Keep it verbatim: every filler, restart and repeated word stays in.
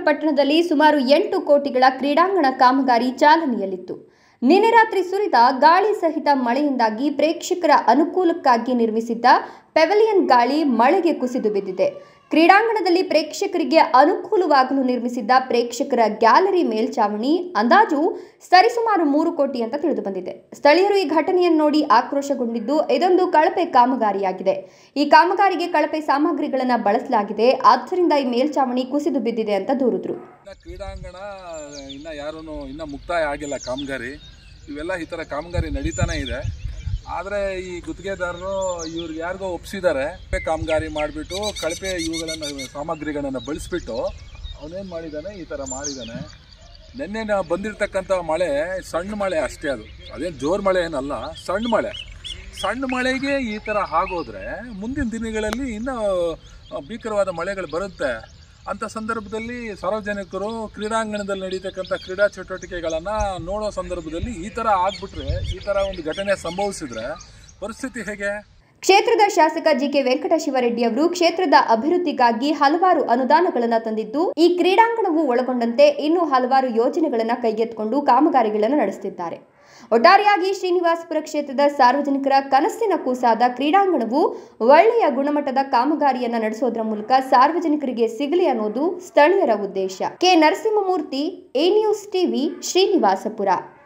ಪಟ್ಟಣದಲ್ಲಿ ಸುಮಾರು ಎಂಟು ಕೋಟಿಗಳ ಕ್ರೀಡಾಂಗಣ ಕಾಮಗಾರಿ ಚಾಲನೆಯಲ್ಲಿತ್ತು. ನಿನ್ನೆ ರಾತ್ರಿ ಸುರಿದ ಗಾಳಿ ಸಹಿತ ಮಳೆಯಿಂದಾಗಿ ಪ್ರೇಕ್ಷಕರ ಅನುಕೂಲಕ್ಕಾಗಿ ನಿರ್ಮಿಸಿದ್ದ ಪೆವಿಲಿಯನ್ ಗಾಳಿ ಮಳೆಗೆ ಕುಸಿದು ಬಿದ್ದಿದೆ. ಕ್ರೀಡಾಂಗಣದಲ್ಲಿ ಪ್ರೇಕ್ಷಕರಿಗೆ ಅನುಕೂಲವಾಗಲು ನಿರ್ಮಿಸಿದ್ದ ಪ್ರೇಕ್ಷಕರ ಗ್ಯಾಲರಿ ಮೇಲ್ಚಾವಣಿ ಅಂದಾಜು ಸರಿಸುಮಾರು ಮೂರು ಕೋಟಿ ಅಂತ ತಿಳಿದು ಬಂದಿದೆ. ಸ್ಥಳೀಯರು ಈ ಘಟನೆಯನ್ನು ನೋಡಿ ಆಕ್ರೋಶಗೊಂಡಿದ್ದು, ಇದೊಂದು ಕಳಪೆ ಕಾಮಗಾರಿಯಾಗಿದೆ. ಈ ಕಾಮಗಾರಿಗೆ ಕಳಪೆ ಸಾಮಗ್ರಿಗಳನ್ನು ಬಳಸಲಾಗಿದೆ, ಆದ್ದರಿಂದ ಈ ಮೇಲ್ಚಾವಣಿ ಕುಸಿದು ಬಿದ್ದಿದೆ ಅಂತ ದೂರಿದ್ರು. ಕ್ರೀಡಾಂಗಣ ಇನ್ನ ಯಾರೂ ಇನ್ನ ಮುಕ್ತಾಯ ಆಗಿಲ್ಲ ಕಾಮಗಾರಿ. ಇವೆಲ್ಲ ಈ ಥರ ಕಾಮಗಾರಿ ನಡೀತಾನೆ ಇದೆ. ಆದರೆ ಈ ಗುತ್ತಿಗೆದಾರರು ಇವ್ರಿಗೆ ಯಾರಿಗೋ ಒಪ್ಪಿಸಿದ್ದಾರೆ, ಕಾಮಗಾರಿ ಮಾಡಿಬಿಟ್ಟು ಕಳಪೆ ಇವುಗಳನ್ನು ಸಾಮಗ್ರಿಗಳನ್ನು ಬಳಸಿಬಿಟ್ಟು ಅವನೇನು ಮಾಡಿದ್ದಾನೆ, ಈ ಥರ ಮಾಡಿದ್ದಾನೆ. ನಿನ್ನೆ ಬಂದಿರತಕ್ಕಂಥ ಮಳೆ ಸಣ್ಣ ಮಳೆ ಅಷ್ಟೇ, ಅದು ಅದೇನು ಜೋರು ಮಳೆ ಏನಲ್ಲ, ಸಣ್ಣ ಮಳೆ. ಸಣ್ಣ ಮಳೆಗೆ ಈ ಥರ ಆಗೋದ್ರೆ ಮುಂದಿನ ದಿನಗಳಲ್ಲಿ ಇನ್ನೂ ಭೀಕರವಾದ ಮಳೆಗಳು ಬರುತ್ತೆ. ಅಂಥ ಸಂದರ್ಭದಲ್ಲಿ ಸಾರ್ವಜನಿಕರು ಕ್ರೀಡಾಂಗಣದಲ್ಲಿ ನಡೀತಕ್ಕಂಥ ಕ್ರೀಡಾ ಚಟುವಟಿಕೆಗಳನ್ನು ನೋಡೋ ಸಂದರ್ಭದಲ್ಲಿ ಈ ಥರ ಆಗ್ಬಿಟ್ರೆ, ಈ ಥರ ಒಂದು ಘಟನೆ ಸಂಭವಿಸಿದ್ರೆ ಪರಿಸ್ಥಿತಿ ಹೇಗೆ? ಕ್ಷೇತ್ರದ ಶಾಸಕ ಜಿ ಕೆ ವೆಂಕಟಶಿವರೆಡ್ಡಿ ಅವರು ಕ್ಷೇತ್ರದ ಅಭಿವೃದ್ಧಿಗಾಗಿ ಹಲವಾರು ಅನುದಾನಗಳನ್ನು ತಂದಿದ್ದು, ಈ ಕ್ರೀಡಾಂಗಣವು ಒಳಗೊಂಡಂತೆ ಇನ್ನೂ ಹಲವಾರು ಯೋಜನೆಗಳನ್ನು ಕೈಗೆತ್ತಿಕೊಂಡು ಕಾಮಗಾರಿಗಳನ್ನು ನಡೆಸುತ್ತಿದ್ದಾರೆ. ಒಟ್ಟಾರೆಯಾಗಿ ಶ್ರೀನಿವಾಸಪುರ ಕ್ಷೇತ್ರದ ಸಾರ್ವಜನಿಕರ ಕನಸಿನ ಕೂಸಾದ ಕ್ರೀಡಾಂಗಣವು ಒಳ್ಳೆಯ ಗುಣಮಟ್ಟದ ಕಾಮಗಾರಿಯನ್ನು ನಡೆಸೋದರ ಮೂಲಕ ಸಾರ್ವಜನಿಕರಿಗೆ ಸಿಗಲಿ ಅನ್ನೋದು ಸ್ಥಳೀಯರ ಉದ್ದೇಶ. K Narasimhamurthy, A news TV, Srinivaspur.